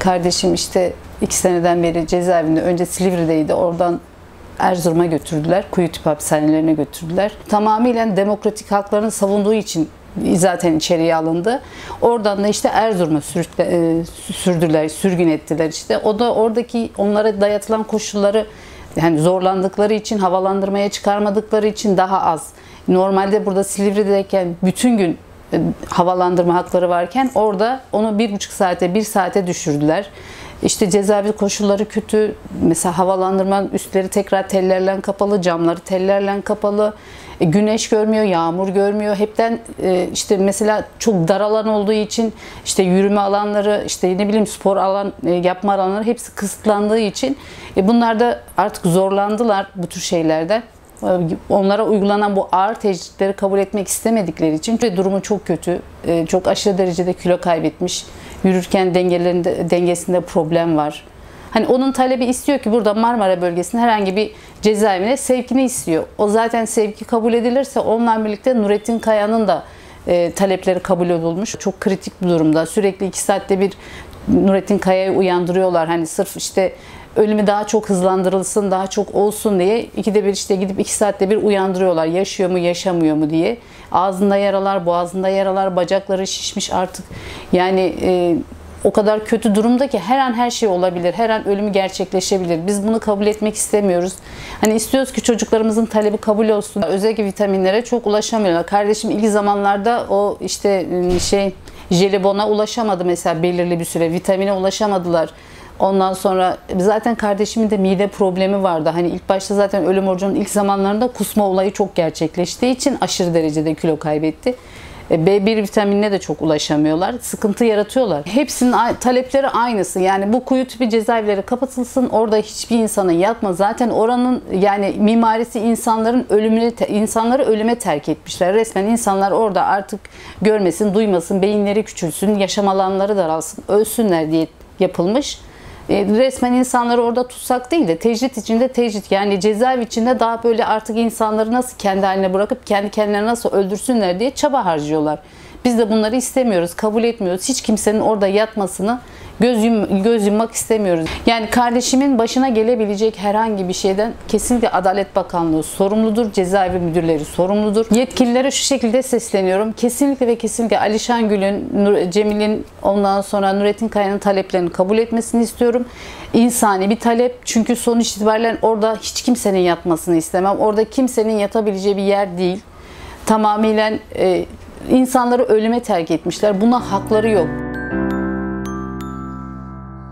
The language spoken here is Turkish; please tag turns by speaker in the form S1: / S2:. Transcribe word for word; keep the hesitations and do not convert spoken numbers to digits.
S1: Kardeşim işte iki seneden beri cezaevinde, önce Silivri'deydi, oradan Erzurum'a götürdüler, kuyu tüp hapishanelerine götürdüler. Tamamıyla demokratik haklarını savunduğu için zaten içeriye alındı. Oradan da işte Erzurum'a sürdüler, sürgün ettiler işte. O da oradaki onlara dayatılan koşulları, yani zorlandıkları için, havalandırmaya çıkarmadıkları için daha az. Normalde burada Silivri'deyken bütün gün havalandırma hakları varken orada onu bir buçuk saate, bir saate düşürdüler. İşte cezaevi koşulları kötü. Mesela havalandırma üstleri tekrar tellerle kapalı, camları tellerle kapalı. E, güneş görmüyor, yağmur görmüyor. Hepten e, işte mesela çok dar alan olduğu için işte yürüme alanları, işte ne bileyim spor alan, e, yapma alanları hepsi kısıtlandığı için e, bunlar da artık zorlandılar bu tür şeylerden. Onlara uygulanan bu ağır tecritleri kabul etmek istemedikleri için ve durumu çok kötü. Çok aşırı derecede kilo kaybetmiş. Yürürken dengelerinde, dengesinde problem var. Hani onun talebi istiyor ki burada Marmara bölgesinde herhangi bir cezaevine sevkini istiyor. O zaten sevki kabul edilirse onunla birlikte Nurettin Kaya'nın da e, talepleri kabul edilmiş. Çok kritik bir durumda. Sürekli iki saatte bir Nurettin Kaya'yı uyandırıyorlar. Hani sırf işte ölümü daha çok hızlandırılsın, daha çok olsun diye ikide bir işte gidip iki saatte bir uyandırıyorlar. Yaşıyor mu, yaşamıyor mu diye. Ağzında yaralar, boğazında yaralar, bacakları şişmiş artık. Yani e, o kadar kötü durumda ki her an her şey olabilir. Her an ölümü gerçekleşebilir. Biz bunu kabul etmek istemiyoruz. Hani istiyoruz ki çocuklarımızın talebi kabul olsun. Özellikle vitaminlere çok ulaşamıyorlar. Kardeşim ilk zamanlarda o işte şey jelibona ulaşamadı mesela belirli bir süre. Vitamine ulaşamadılar. Ondan sonra zaten kardeşimin de mide problemi vardı. Hani ilk başta zaten ölüm orucunun ilk zamanlarında kusma olayı çok gerçekleştiği için aşırı derecede kilo kaybetti. B bir vitaminine de çok ulaşamıyorlar. Sıkıntı yaratıyorlar. Hepsinin talepleri aynısı. Yani bu kuyu tipi cezaevleri kapatılsın. Orada hiçbir insanın yatma. Zaten oranın yani mimarisi insanların ölümüne, insanları ölüme terk etmişler. Resmen insanlar orada artık görmesin, duymasın, beyinleri küçülsün, yaşam alanları daralsın, ölsünler diye yapılmış. Resmen insanları orada tutsak değil de tecrit içinde tecrit, yani cezaevi içinde daha böyle artık insanları nasıl kendi haline bırakıp kendi kendilerini nasıl öldürsünler diye çaba harcıyorlar. Biz de bunları istemiyoruz, kabul etmiyoruz. Hiç kimsenin orada yatmasını göz, yum, göz yummak istemiyoruz. Yani kardeşimin başına gelebilecek herhangi bir şeyden kesinlikle Adalet Bakanlığı sorumludur, cezaevi müdürleri sorumludur. Yetkililere şu şekilde sesleniyorum. Kesinlikle ve kesinlikle Alişan Gül'ün, Cemil'in, ondan sonra Nurettin Kaya'nın taleplerini kabul etmesini istiyorum. İnsani bir talep, çünkü sonuç itibariyle orada hiç kimsenin yatmasını istemem. Orada kimsenin yatabileceği bir yer değil. Tamamıyla e, insanları ölüme terk etmişler. Buna hakları yok.